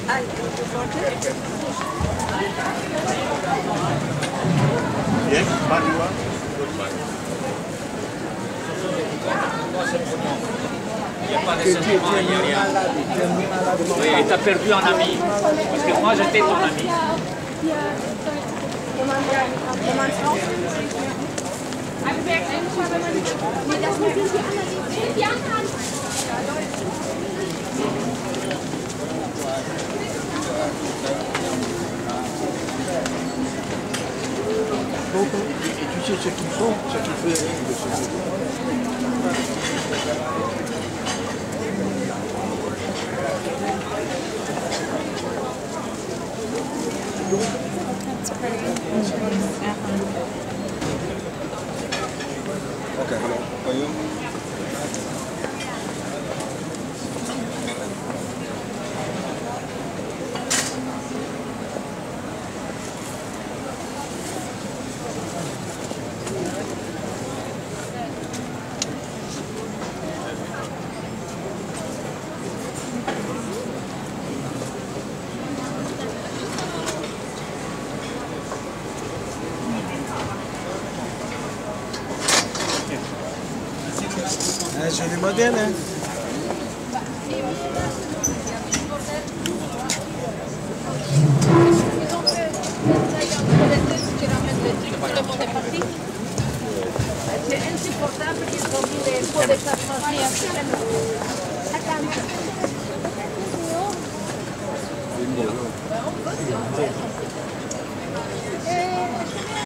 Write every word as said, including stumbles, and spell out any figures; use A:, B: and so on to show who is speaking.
A: Ah, you want it?
B: Yes, what do you want?
C: Il n'y a pas de sentiment, il n'y a rien. Oui, et t'as perdu un ami. Parce que moi, j'étais ton ami.
B: Et tu sais ce qu'ils font, ce qu'ils font de ce
D: That's pretty.
E: Okay, hello. Are you?
B: Eh, sono le moderne?
A: C'est insupportable qu'ils ont mis les pots de charpentier.